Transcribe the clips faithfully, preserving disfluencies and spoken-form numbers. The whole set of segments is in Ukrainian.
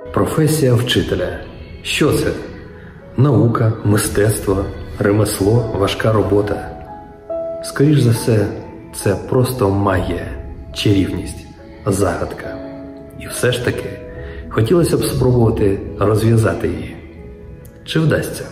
Професія вчителя. Що це? Наука, мистецтво, ремесло, важка робота. Скоріш за все, це просто магія, чарівність, загадка. І все ж таки, хотілося б спробувати розв'язати її. Чи вдасться?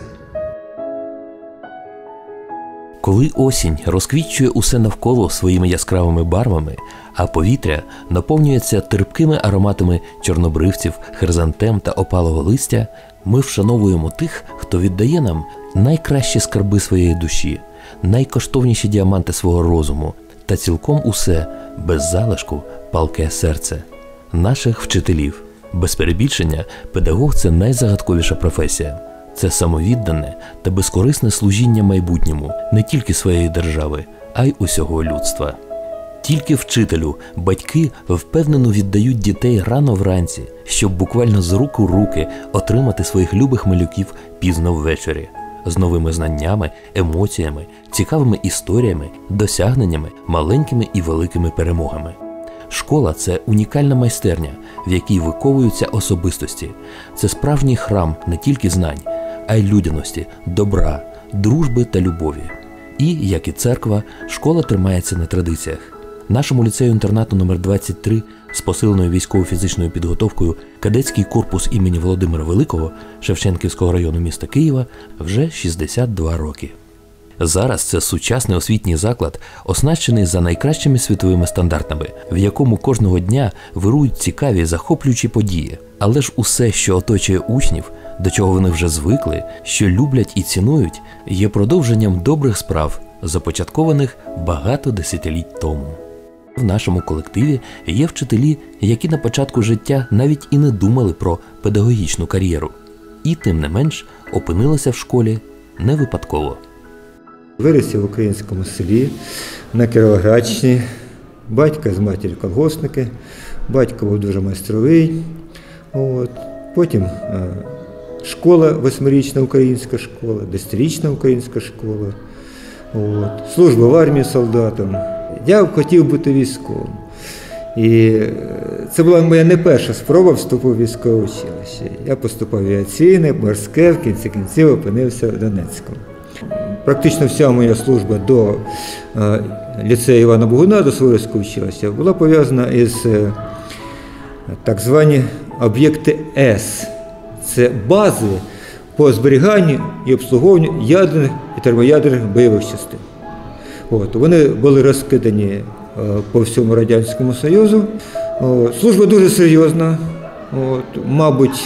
Коли осінь розквітчує усе навколо своїми яскравими барвами, а повітря наповнюється терпкими ароматами чорнобривців, хризантем та опалого листя, ми вшановуємо тих, хто віддає нам найкращі скарби своєї душі, найкоштовніші діаманти свого розуму та цілком усе, без залишку, палке серце – наших вчителів. Без перебільшення, педагог – це найзагадковіша професія. Це самовіддане та безкорисне служіння майбутньому не тільки своєї держави, а й усього людства. Тільки вчителю батьки впевнено віддають дітей рано вранці, щоб буквально з рук у руки отримати своїх любих малюків пізно ввечері. З новими знаннями, емоціями, цікавими історіями, досягненнями, маленькими і великими перемогами. Школа – це унікальна майстерня, в якій виковуються особистості. Це справжній храм не тільки знань, а й людяності, добра, дружби та любові. І, як і церква, школа тримається на традиціях. Нашому ліцею-інтернату номер двадцять три з посиленою військово-фізичною підготовкою кадетський корпус імені Володимира Великого Шевченківського району міста Києва вже шістдесят два роки. Зараз це сучасний освітній заклад, оснащений за найкращими світовими стандартами, в якому кожного дня вирують цікаві, захоплюючі події. Але ж усе, що оточує учнів, до чого вони вже звикли, що люблять і цінують, є продовженням добрих справ, започаткованих багато десятиліть тому. В нашому колективі є вчителі, які на початку життя навіть і не думали про педагогічну кар'єру. І тим не менш опинилися в школі не випадково. Виріс я в українському селі, на Кіровоградщині. Батько з матір'ю колгоспники, батько був дуже майстровий. От. Потім е, школа, восьмирічна українська школа, десятирічна українська школа. От. Служба в армії солдатом. Я хотів бути військовим. І це була моя не перша спроба вступу в військове училище. Я поступав в авіаційне, морське, в кінці кінців опинився в Донецькому. Практично вся моя служба до е, ліцею Івана Богуна, до Суворовського училища, була пов'язана із е, так звані об'єкти С. Це бази по зберіганню і обслуговуванню ядерних і термоядерних бойових частин. От, вони були розкидані е, по всьому Радянському Союзу. От, служба дуже серйозна. От, мабуть,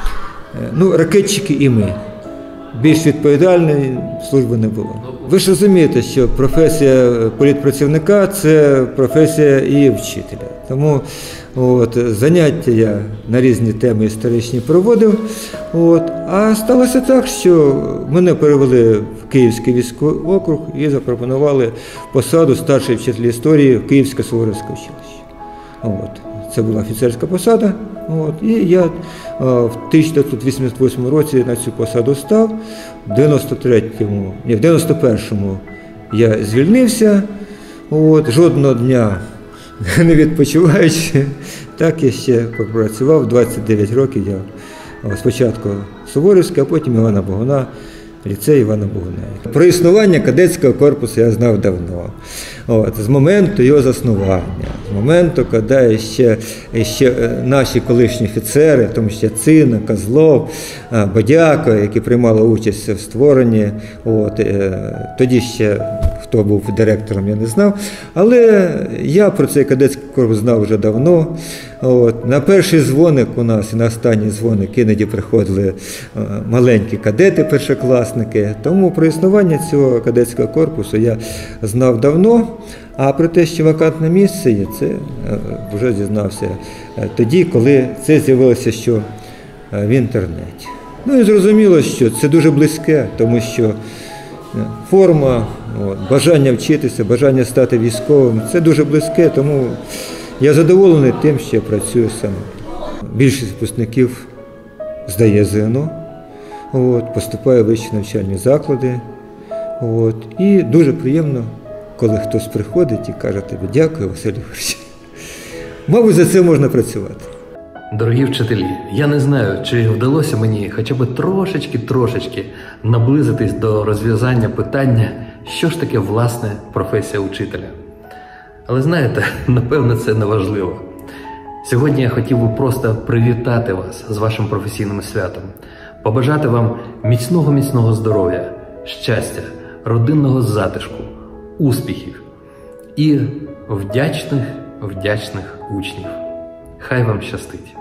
е, ну, ракетчики і ми. Більш відповідальної служби не було. Ви ж розумієте, що професія політпрацівника – це професія і вчителя. Тому от, заняття я на різні теми історичні проводив. От, а сталося так, що мене перевели в Київський військовий округ і запропонували посаду старшої вчителя історії в Київське Суворовське училище. От. Це була офіцерська посада. От, і я в тисяча дев'ятсот вісімдесят восьмому році на цю посаду став, в дев'яносто третьому, ні, в дев'яносто першому я звільнився, от, жодного дня не відпочиваючи, так я ще попрацював, двадцять дев'ять років я спочатку Суворовський, а потім Івана Богуна, ліцей Івана Богуна. Про існування кадетського корпусу я знав давно. От, з моменту його заснування, з моменту, коли ще, ще наші колишні офіцери, тому що Цина, Козлов, Бодяко, які приймали участь в створенні, от, тоді ще хто був директором, я не знав, але я про цей кадетський корпус знав вже давно. От, на перший дзвоник у нас і на останній дзвоник іноді приходили маленькі кадети, першокласники, тому про існування цього кадетського корпусу я знав давно. А про те, що вакантне місце є, це вже дізнався тоді, коли це з'явилося що в інтернеті. Ну і зрозуміло, що це дуже близьке, тому що форма, от, бажання вчитися, бажання стати військовим – це дуже близьке, тому я задоволений тим, що я працюю саме. Більшість випускників здає ЗНО, от, поступає в вищі навчальні заклади. От, і дуже приємно, коли хтось приходить і каже тобі: дякую, Василь Ігорович. Мабуть, за це можна працювати. Дорогі вчителі, я не знаю, чи вдалося мені хоча б трошечки-трошечки наблизитись до розв'язання питання, що ж таке власне професія учителя. Але знаєте, напевно, це не важливо. Сьогодні я хотів би просто привітати вас з вашим професійним святом, побажати вам міцного-міцного здоров'я, щастя, родинного затишку, успіхів і вдячних, вдячних учнів. Хай вам щастить!